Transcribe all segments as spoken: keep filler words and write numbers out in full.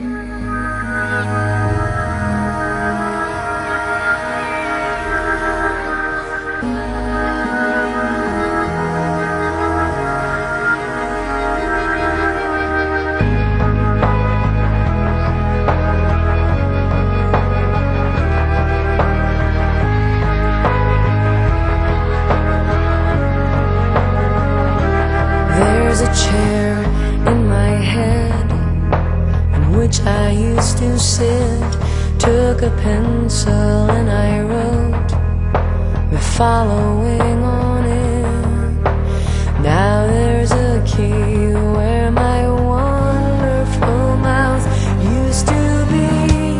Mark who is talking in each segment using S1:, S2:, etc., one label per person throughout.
S1: There's a chair in my head in which I used to sit. Took a pencil and I wrote, we're following on it. Now there's a key where my wonderful mouth used to be.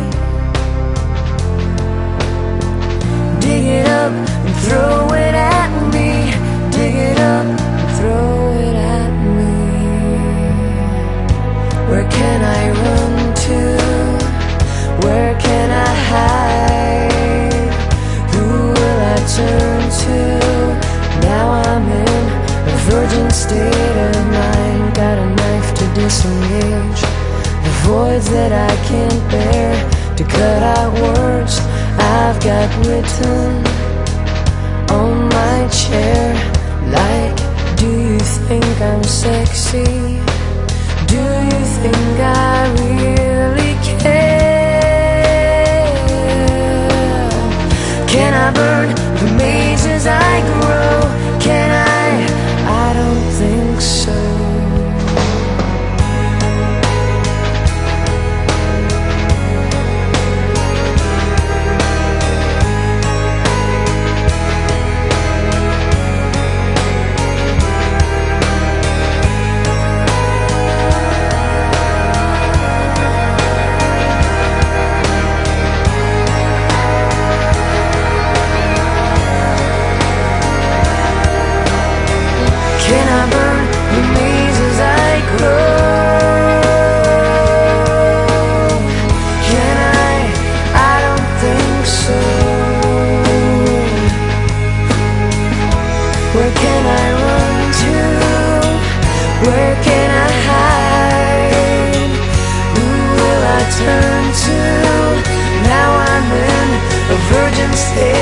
S1: Dig it up and throw it at me. Dig it up and throw it at me. Where can I run to? Where can I hide? Who will I turn to? Now I'm in a virgin state of mind. Got a knife to disengage the voids that I can't bear, to cut out words I've got written on my chair. Like, do you think I'm sexy? Do you think I really care? Can I burn the mazes I grow? Can I? I don't think so. Can I burn the mazes I grow? Can I? I don't think so. Where can I run to? Where can I hide? Who will I turn to? Now I'm in a virgin state